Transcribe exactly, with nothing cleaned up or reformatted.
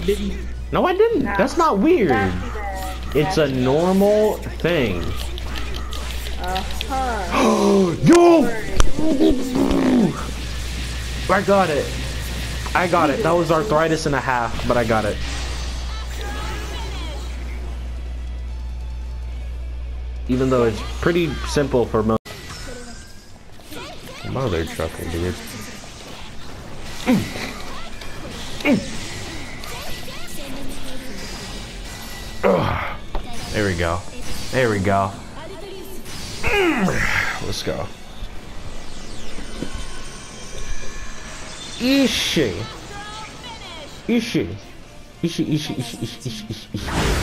didn't. No, I didn't. Nah. That's not weird. That's It's a normal thing. Uh-huh. Yo! I got it. I got it. That was arthritis and a half, but I got it. Even though it's pretty simple for most. Mother trucker, dude. Mm. Mm. Ugh. There we go. There we go. Mm. Let's go. Ishi. Ishi. Ishi, ishi, ishi, ishi, ishi, ishi.